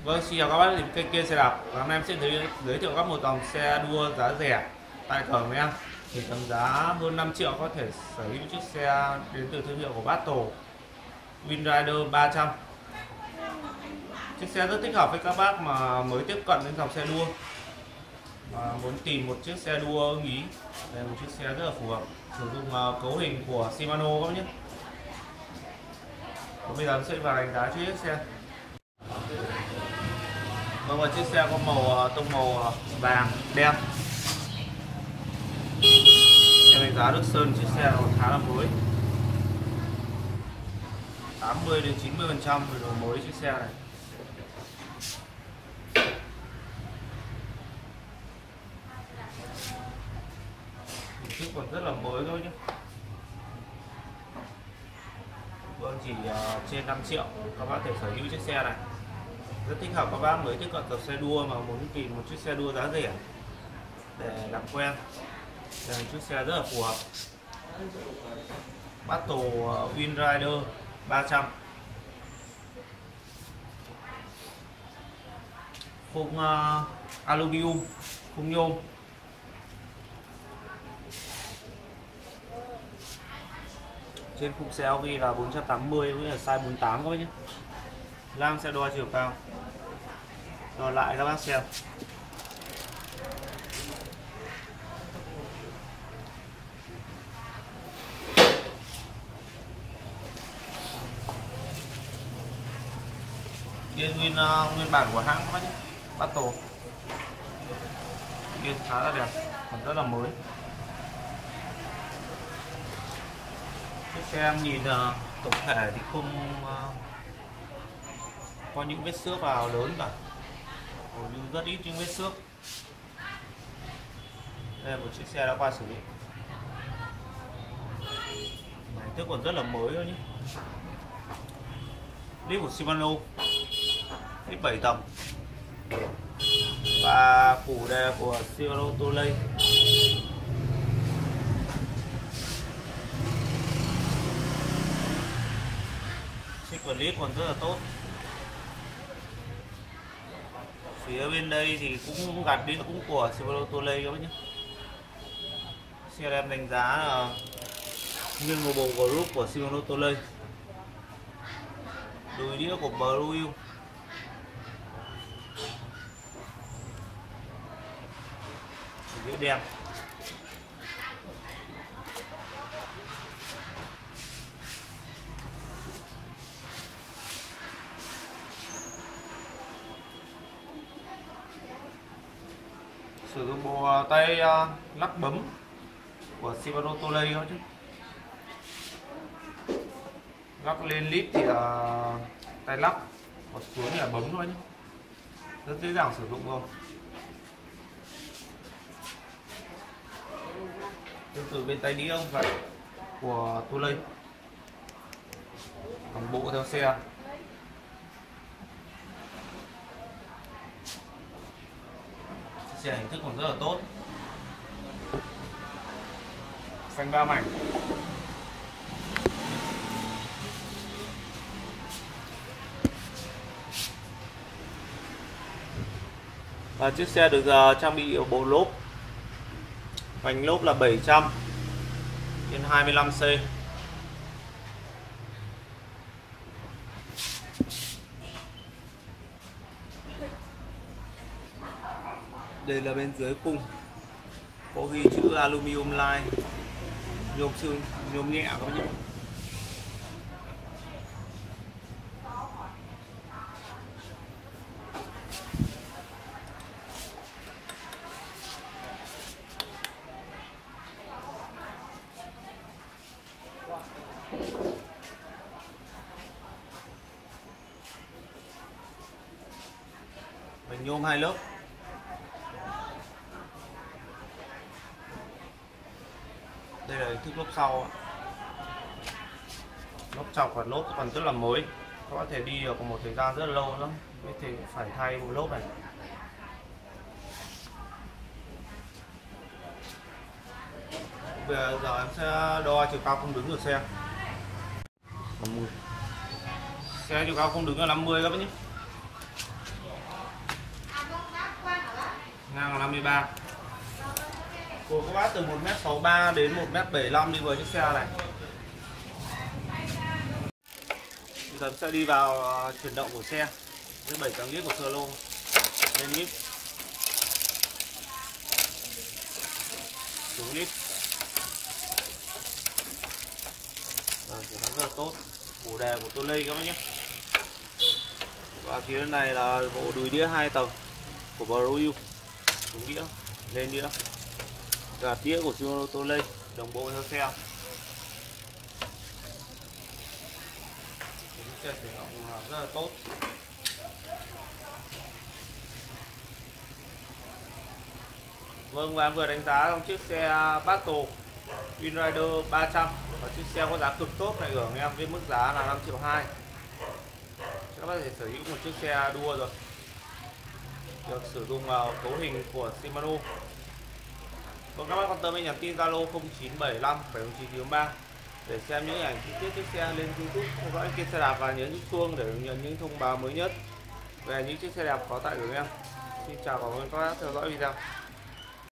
Vâng, xin chào các bác đến kênh Kia Xe Đạp. Và hôm nay em sẽ giới thiệu các một dòng xe đua giá rẻ tại Cờ với em. Chỉ tầm giá hơn 5 triệu có thể sở hữu chiếc xe đến từ thương hiệu của Battle Windrider 300. Chiếc xe rất thích hợp với các bác mà mới tiếp cận đến dòng xe đua và muốn tìm một chiếc xe đua ưng ý. Đây là một chiếc xe rất là phù hợp, sử dụng cấu hình của Shimano các bác nhé. Và bây giờ em sẽ vào đánh giá chiếc xe. Vâng, và chiếc xe có tông màu vàng đen. Em đánh giá được sơn chiếc xe nó khá là mới, 80 đến 90% về độ mới chiếc xe này. Chiếc còn rất là mới thôi nhé. Vâng, chỉ trên 5 triệu các bác thể sở hữu chiếc xe này. Rất thích hợp các bác mới tiếp cận tập xe đua mà muốn tìm một chiếc xe đua giá rẻ để làm quen. Đây là chiếc xe rất là phù hợp, Battle Windrider 300. Khung aluminum, khung nhôm. Trên khung xe ghi là 480 với là size 48 các bác nhé. Lam sẽ đo chiều cao, đo lại các bác xem. Yên nguyên bản của hãng các bác nhé, Battle. Yên khá là đẹp, còn rất là mới. Chiếc xe em nhìn tổng thể thì không có những vết xước vào lớn cả, hầu như rất ít những vết xước. Đây là một chiếc xe đã qua sử dụng, hình thức còn rất là mới thôi nhé. Lip của Shimano, lip 7 tầng và phủ đề của Shimano Tolley. Chiếc clip còn rất là tốt. Phía bên đây thì cũng gạt đi cũng của Shimano Tolley các bác nhé. Xe em đánh giá là nguyên một bộ group của Shimano Tolley, đùi đĩa của Blue, đĩa đen. Sử dụng bộ tay lắc bấm của Shimano Tolley thôi chứ. Lắc lên lip thì là tay lắc, còn xuống thì là bấm thôi nhé. Rất dễ dàng sử dụng thôi. Tương tự bên tay đĩa cũng vậy, của Tolley. Còn bộ theo xe. Xe hình thức còn rất là tốt, phanh 3 mảnh. Và chiếc xe được trang bị bộ lốp, vành lốp là 700 trên 25C. Đây là bên dưới khung có ghi chữ aluminum line, nhôm xương, nhôm nhẹ các bạn nhé. Và nhôm 2 lớp. Đây là hình thức lốp sau, lốp chọc và lốp còn rất là mới, có thể đi được một thời gian rất là lâu nữa mới thì phải thay bộ lốp này. Bây giờ em sẽ đo chiều cao không đứng của xe. 50. Xe chiều cao không đứng là 50 các bác nhé. ngang là 53. Của các bác từ 1m63 đến 1m75 đi với chiếc xe này. Bây giờ sẽ đi vào chuyển động của xe với 7 tầng lít của sơ lô lên lít xuống lít. Chuyển động rất là tốt. Bộ đề của tôi các bác nhé. Và phía bên này là bộ đùi đĩa 2 tầng của Broil, xuống đĩa lên đĩa, cả đĩa của Subaru Lay đồng bộ theo xe. Xe chuyển động rất là tốt. Vâng, và em vừa đánh giá trong chiếc xe Battle Winrider 300 và chiếc xe có giá cực tốt này của em với mức giá là 5,2 triệu. Các bác có thể sở hữu một chiếc xe đua rồi, được sử dụng vào cấu hình của Shimano. Còn các bác quan tâm hãy nhắn tin Zalo 0975 70993 để xem những ảnh chi tiết chiếc xe lên YouTube, theo dõi kênh xe đạp và nhấn nút chuông để nhận những thông báo mới nhất về những chiếc xe đẹp có tại của em. Xin chào và cảm ơn các bác theo dõi video.